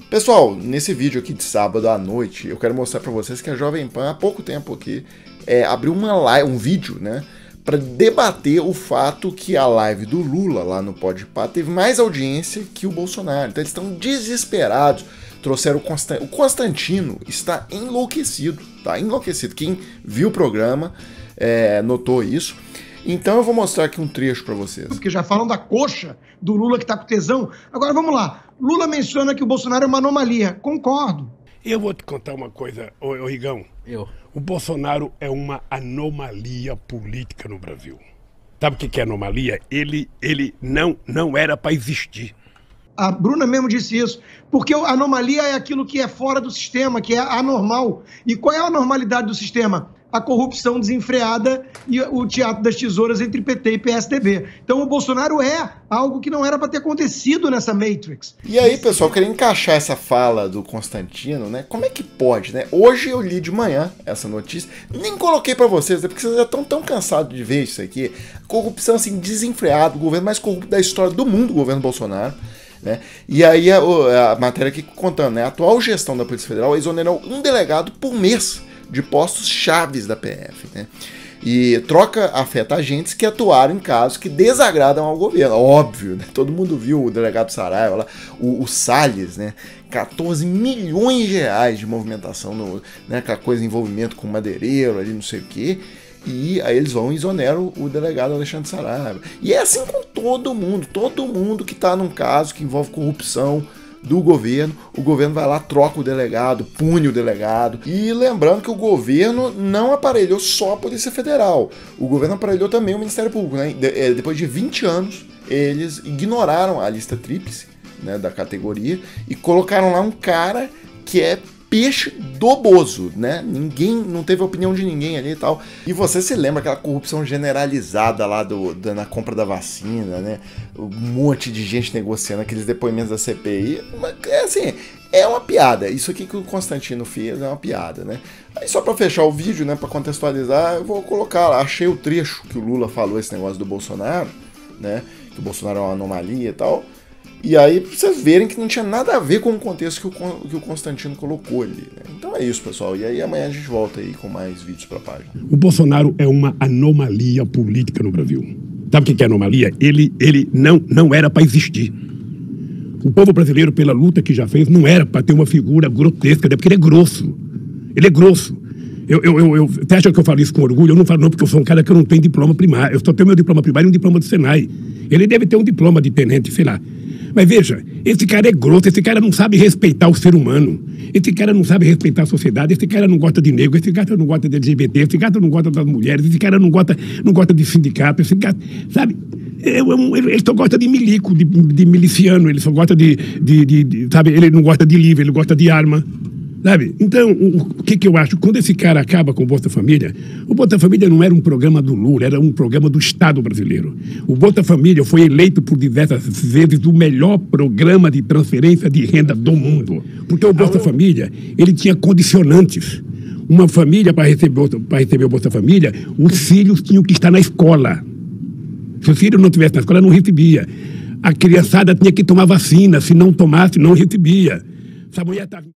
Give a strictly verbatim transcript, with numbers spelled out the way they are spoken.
Pessoal, nesse vídeo aqui de sábado à noite, eu quero mostrar para vocês que a Jovem Pan, há pouco tempo aqui, é, abriu uma live, um vídeo, né, para debater o fato que a live do Lula lá no Podpah teve mais audiência que o Bolsonaro. Então eles estão desesperados. Trouxeram o Constantino. O Constantino está enlouquecido, tá? Enlouquecido. Quem viu o programa é, notou isso. Então eu vou mostrar aqui um trecho para vocês. Porque já falam da coxa do Lula que tá com tesão. Agora vamos lá. Lula menciona que o Bolsonaro é uma anomalia. Concordo. Eu vou te contar uma coisa, ô, ô Rigão. Eu. O Bolsonaro é uma anomalia política no Brasil. Sabe o que é anomalia? Ele, ele não, não era para existir. A Bruna mesmo disse isso, porque a anomalia é aquilo que é fora do sistema, que é anormal. E qual é a normalidade do sistema? A corrupção desenfreada e o teatro das tesouras entre P T e P S D B. Então o Bolsonaro é algo que não era para ter acontecido nessa Matrix. E aí, pessoal, queria encaixar essa fala do Constantino, né? Como é que pode, né? Hoje eu li de manhã essa notícia, nem coloquei para vocês, porque vocês já estão tão cansados de ver isso aqui. Corrupção assim desenfreada, o governo mais corrupto da história do mundo, o governo Bolsonaro. Né? E aí a, a matéria aqui contando, né? A atual gestão da Polícia Federal exonerou um delegado por mês de postos chaves da P F, né? E troca afeta agentes que atuaram em casos que desagradam ao governo, óbvio, né? Todo mundo viu o delegado Saraiva lá, o, o Salles, né? quatorze milhões de reais de movimentação, no, né? Aquela coisa, envolvimento com madeireiro ali, não sei o quê. E aí eles vão e exoneram o delegado Alexandre Saraiva. E é assim com todo mundo, todo mundo que está num caso que envolve corrupção do governo, o governo vai lá, troca o delegado, pune o delegado. E lembrando que o governo não aparelhou só a Polícia Federal, o governo aparelhou também o Ministério Público, né? De, depois de vinte anos, eles ignoraram a lista tríplice, né, da categoria e colocaram lá um cara que é peixe do Bozo, né? Ninguém, não teve opinião de ninguém ali e tal. E você se lembra aquela corrupção generalizada lá do, da, na compra da vacina, né? Um monte de gente negociando aqueles depoimentos da C P I. É assim, é uma piada. Isso aqui que o Constantino fez é uma piada, né? Aí só pra fechar o vídeo, né, pra contextualizar, eu vou colocar lá. Achei o trecho que o Lula falou esse negócio do Bolsonaro, né? Que o Bolsonaro é uma anomalia e tal. E aí, pra vocês verem que não tinha nada a ver com o contexto que o, que o Constantino colocou ali, né? Então é isso, pessoal. E aí amanhã a gente volta aí com mais vídeos pra página. O Bolsonaro é uma anomalia política no Brasil. Sabe o que é anomalia? Ele, ele não, não era para existir. O povo brasileiro, pela luta que já fez, não era para ter uma figura grotesca, né? Porque ele é grosso. Ele é grosso. Eu, eu, eu, eu, você acha que eu falo isso com orgulho? Eu não falo não, porque eu sou um cara que eu não tenho diploma primário. Eu só tenho meu diploma primário e um diploma do Senai. Ele deve ter um diploma de tenente, sei lá. Mas veja, esse cara é grosso, esse cara não sabe respeitar o ser humano, esse cara não sabe respeitar a sociedade, esse cara não gosta de negro, esse cara não gosta de L G B T, esse cara não gosta das mulheres, esse cara não gosta, não gosta de sindicato, esse cara, sabe? Ele só gosta de milico, de, de miliciano, ele só gosta de, de, de, de, sabe? Ele não gosta de livro, ele gosta de arma. Sabe? Então, o, o que, que eu acho? Quando esse cara acaba com o Bolsa Família, o Bolsa Família não era um programa do Lula, era um programa do Estado brasileiro. O Bolsa Família foi eleito por diversas vezes o melhor programa de transferência de renda do mundo. Porque o Bolsa Família, ele tinha condicionantes. Uma família, para receber, para receber o Bolsa Família, os filhos tinham que estar na escola. Se o filho não estivesse na escola, não recebia. A criançada tinha que tomar vacina, se não tomasse, não recebia. Essa mulher tá...